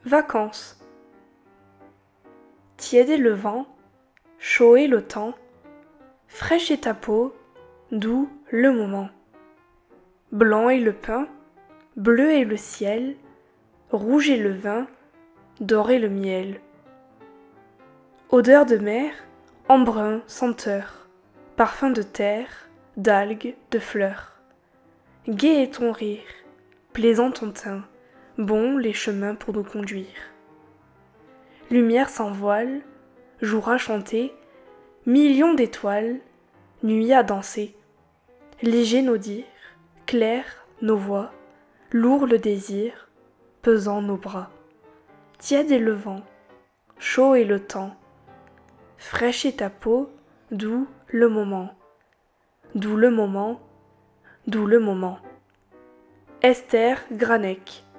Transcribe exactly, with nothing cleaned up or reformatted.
Vacances. Tiède est le vent, chaud est le temps, fraîche est ta peau, doux le moment. Blanc est le pain, bleu est le ciel, rouge est le vin, doré le miel. Odeur de mer, embrun, senteur, parfum de terre, d'algues, de fleurs. Gai est ton rire, plaisant ton teint, bons les chemins pour nous conduire. Lumière sans voile, jour à chanter, millions d'étoiles, nuit à danser. Léger nos dires, clair nos voix, lourd le désir, pesant nos bras. Tiède est le vent, chaud est le temps, fraîche est ta peau, doux le moment. Doux le moment, doux le moment. Esther Granec.